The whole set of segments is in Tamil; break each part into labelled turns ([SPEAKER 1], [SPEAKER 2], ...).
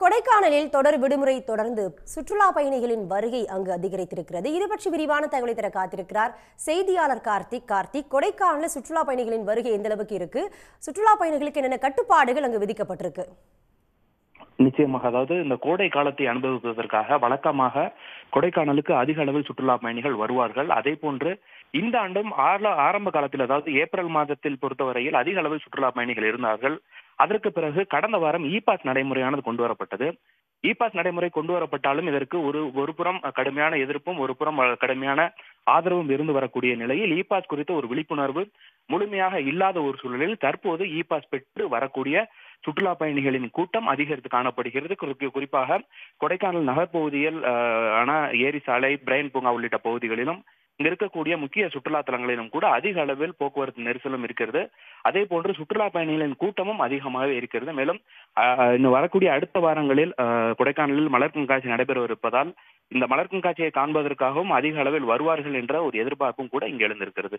[SPEAKER 1] கொடைக்கானலில் தொடர் விடுமுறை தொடர்ந்து சுற்றுலா பயணிகளின் வருகை அங்கு அதிகரித்திருக்கிறது. இது பற்றி விரிவான தகவலை தர காத்திருக்கிறார் செய்தியாளர் கார்த்திக். கொடைக்கானலில் சுற்றுலா பயணிகளின் வருகை எந்த அளவுக்கு இருக்கு? சுற்றுலா பயணிகளுக்கு என்னென்ன கட்டுப்பாடுகள் அங்கு விதிக்கப்பட்டிருக்கு?
[SPEAKER 2] நிச்சயமாக, அதாவது இந்த கோடை காலத்தை அனுபவிப்பதற்காக வழக்கமாக கொடைக்கானலுக்கு அதிக அளவில் சுற்றுலா பயணிகள் வருவார்கள். அதே போன்று இந்த ஆண்டும் ஆரம்ப காலத்தில், அதாவது ஏப்ரல் மாதத்தில் பொறுத்தவரையில் அதிக அளவில் சுற்றுலா பயணிகள் இருந்தார்கள். அதற்கு பிறகு கடந்த வாரம் இ பாஸ் நடைமுறையானது கொண்டு வரப்பட்டது. இ பாஸ் நடைமுறை கொண்டு வரப்பட்டாலும் இதற்கு ஒரு புறம் கடுமையான எதிர்ப்பும் ஒரு புறம் கடுமையான ஆதரவும் இருந்து வரக்கூடிய நிலையில் இ பாஸ் குறித்த ஒரு விழிப்புணர்வு முழுமையாக இல்லாத ஒரு சூழலில் தற்போது இ பாஸ் பெற்று வரக்கூடிய சுற்றுலா பயணிகளின் கூட்டம் அதிகரித்து காணப்படுகிறது. குறிப்பாக கொடைக்கானல் நகர்பகுதியில் ஏரி சாலை, பிரைன் பூங்கா உள்ளிட்ட பகுதிகளிலும் இங்க இருக்கக்கூடிய முக்கிய சுற்றுலா தலங்களிலும் கூட அதிக அளவில் போக்குவரத்து நெரிசலும் இருக்கிறது. அதே போன்று சுற்றுலா பயணிகளின் கூட்டமும் அதிகமாக இருக்கிறது. மேலும் இன்னும் வரக்கூடிய அடுத்த வாரங்களில் கொடைக்கானலில் மலர் கண்காட்சி நடைபெறவிருப்பதால் இந்த மலர் கண்காட்சியை காண்பதற்காகவும் அதிக அளவில் வருவார்கள் என்ற ஒரு எதிர்பார்ப்பும் கூட இங்கு எழுந்திருக்கிறது.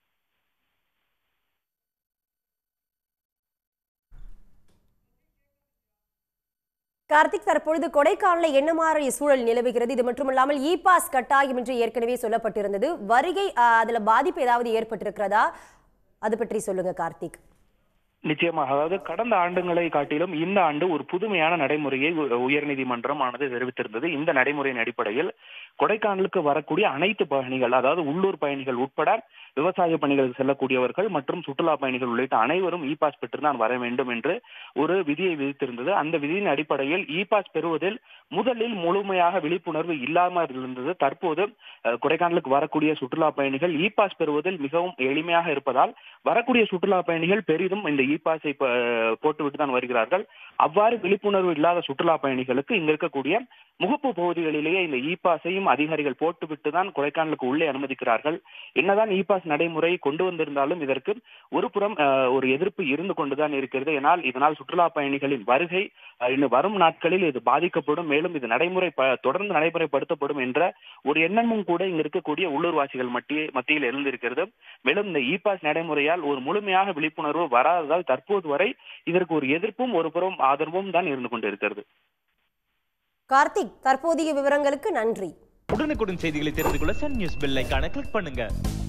[SPEAKER 1] கார்த்திக், தற்பொழுது கொடைக்கானலில் என்ன மாதிரி சூழல் நிலவுகிறது? இது மட்டுமில்லாமல் இ பாஸ் கட்டாயம் என்று ஏற்கனவே சொல்லப்பட்டிருந்தது. வருகை அதுல பாதிப்பு ஏதாவது ஏற்பட்டிருக்கிறதா? அது பற்றி சொல்லுங்க கார்த்திக்.
[SPEAKER 2] நிச்சயமாக, அதாவது கடந்த ஆண்டுகளை காட்டிலும் இந்த ஆண்டு ஒரு புதுமையான நடைமுறையை உயர்நீதிமன்றம் ஆனது தெரிவித்திருந்தது. இந்த நடைமுறையின் அடிப்படையில் கொடைக்கானலுக்கு வரக்கூடிய அனைத்து பயணிகள், அதாவது உள்ளூர் பயணிகள் உட்பட விவசாய பணிகளுக்கு செல்லக்கூடியவர்கள் மற்றும் சுற்றுலா பயணிகள் உள்ளிட்ட அனைவரும் இ பாஸ் பெற்றுதான் வர வேண்டும் என்று ஒரு விதியை விதித்திருந்தது. அந்த விதியின் அடிப்படையில் இ பாஸ் பெறுவதில் முதலில் முழுமையாக விழிப்புணர்வு இல்லாமல் இருந்தது. தற்போது கொடைக்கானலுக்கு வரக்கூடிய சுற்றுலா பயணிகள் இ பாஸ் பெறுவதில் மிகவும் எளிமையாக இருப்பதால் வரக்கூடிய சுற்றுலா பயணிகள் பெரிதும் இந்த இ பாஸை போட்டுவிட்டு தான் வருகிறார்கள். அவ்வாறு விழிப்புணர்வு இல்லாத சுற்றுலா பயணிகளுக்கு இங்க இருக்கக்கூடிய முகப்பு பகுதிகளிலேயே இந்த இ பாஸையும் அதிகாரிகள் போட்டுவிட்டு தான் கொடைக்கானலுக்கு உள்ளே அனுமதிக்கிறார்கள். என்னதான் இ பாஸ் நடைமுறை கொண்டு வந்திருந்தாலும் இதற்கு ஒரு புறம் ஒரு எதிர்ப்பு இருந்து கொண்டுதான் இருக்கிறது. இதனால் சுற்றுலா பயணிகளின் வருகை இன்னும் வரும் நாட்களில் இது பாதிக்கப்படும், மேலும் இது தொடர்ந்து நடைமுறைப்படுத்தப்படும் என்ற ஒரு எண்ணமும் கூட இங்க இருக்கக்கூடிய உள்ளூர்வாசிகள் மத்தியில் இருந்திருக்கிறது. மேலும் இந்த இ பாஸ் நடைமுறையால் ஒரு முழுமையாக விழிப்புணர்வு வராததால் தற்போது வரை இதற்கு ஒரு எதிர்ப்பும் ஒரு புறம் ஆதரவும் தான் இருந்து கொண்டிருக்கிறது.
[SPEAKER 1] கார்த்திக், தற்போதைய விவரங்களுக்கு நன்றி.
[SPEAKER 3] உடனுக்குடன் செய்திகளை தெரிந்து கொள்ள சன் நியூஸ் பெல் ஐகானை கிளிக் பண்ணுங்க.